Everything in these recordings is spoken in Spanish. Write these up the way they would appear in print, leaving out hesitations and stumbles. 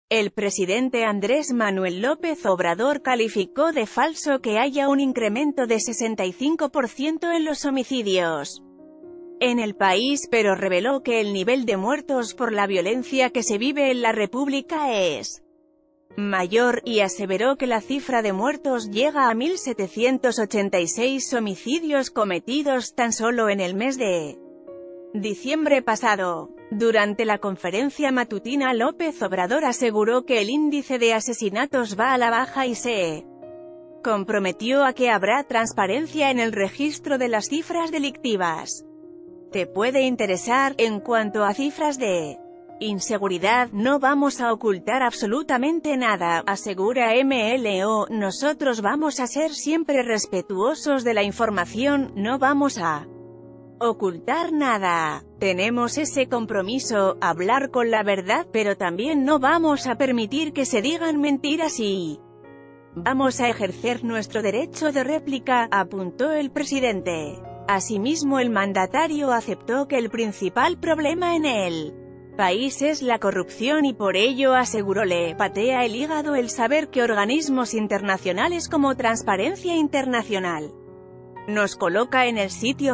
El presidente Andrés Manuel López Obrador calificó de falso que haya un incremento de 65% en los homicidios en el país, pero reveló que el nivel de muertos por la violencia que se vive en la República es mayor, y aseveró que la cifra de muertos llega a 1.786 homicidios cometidos tan solo en el mes de diciembre pasado. Durante la conferencia matutina, López Obrador aseguró que el índice de asesinatos va a la baja y se comprometió a que habrá transparencia en el registro de las cifras delictivas. Te puede interesar. En cuanto a cifras de inseguridad, no vamos a ocultar absolutamente nada, asegura MLO. Nosotros vamos a ser siempre respetuosos de la información, no vamos a ocultar nada. Tenemos ese compromiso, hablar con la verdad, pero también no vamos a permitir que se digan mentiras y vamos a ejercer nuestro derecho de réplica, apuntó el presidente. Asimismo, el mandatario aceptó que el principal problema en el país es la corrupción y por ello, aseguró, le patea el hígado el saber que organismos internacionales como Transparencia Internacional nos coloca en el sitio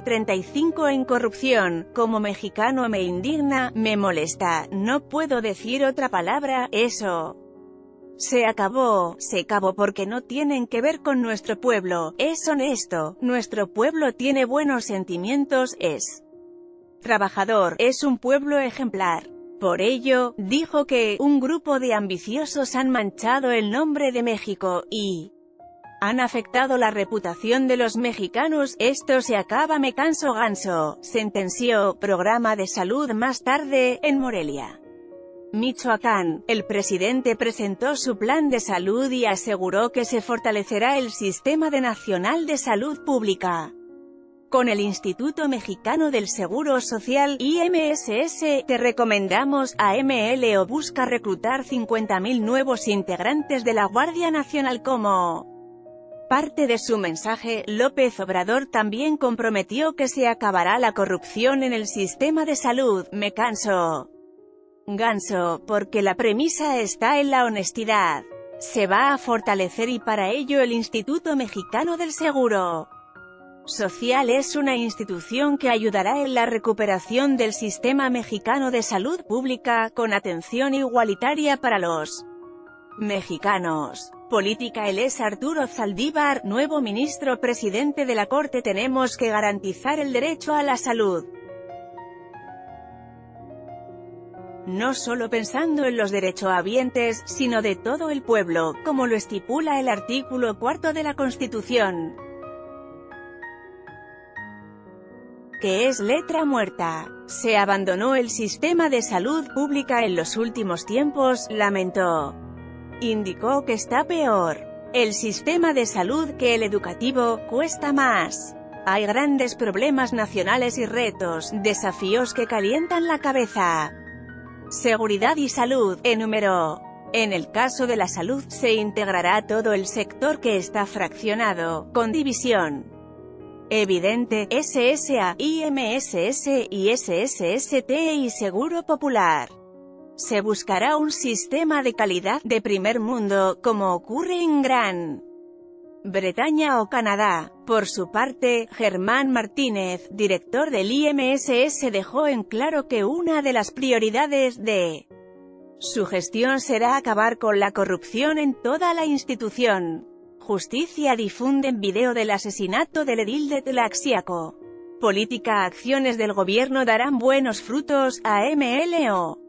135 en corrupción. Como mexicano me indigna, me molesta, no puedo decir otra palabra, eso se acabó porque no tienen que ver con nuestro pueblo, es honesto, nuestro pueblo tiene buenos sentimientos, es trabajador, es un pueblo ejemplar. Por ello, dijo que un grupo de ambiciosos han manchado el nombre de México, y han afectado la reputación de los mexicanos. Esto se acaba, me canso ganso, sentenció. Programa de salud. Más tarde, en Morelia, Michoacán, el presidente presentó su plan de salud y aseguró que se fortalecerá el Sistema Nacional de Salud Pública con el Instituto Mexicano del Seguro Social, IMSS. Te recomendamos. AMLO busca reclutar 50.000 nuevos integrantes de la Guardia Nacional. Como parte de su mensaje, López Obrador también comprometió que se acabará la corrupción en el sistema de salud. Me canso ganso, porque la premisa está en la honestidad. Se va a fortalecer y para ello el Instituto Mexicano del Seguro Social es una institución que ayudará en la recuperación del sistema mexicano de salud pública, con atención igualitaria para los mexicanos. Política. Él es Arturo Saldívar, nuevo ministro presidente de la Corte. Tenemos que garantizar el derecho a la salud, no solo pensando en los derechohabientes, sino de todo el pueblo, como lo estipula el artículo 4 de la Constitución, que es letra muerta. Se abandonó el sistema de salud pública en los últimos tiempos, lamentó. Indicó que está peor el sistema de salud que el educativo, cuesta más. Hay grandes problemas nacionales y retos, desafíos que calientan la cabeza. Seguridad y salud, enumeró. En el caso de la salud, se integrará todo el sector que está fraccionado, con división evidente, SSA, IMSS, ISSST y Seguro Popular. Se buscará un sistema de calidad, de primer mundo, como ocurre en Gran Bretaña o Canadá. Por su parte, Germán Martínez, director del IMSS, dejó en claro que una de las prioridades de su gestión será acabar con la corrupción en toda la institución. Justicia. Difunden video del asesinato del edil de Tlaxiaco. Política. Acciones del gobierno darán buenos frutos. AMLO.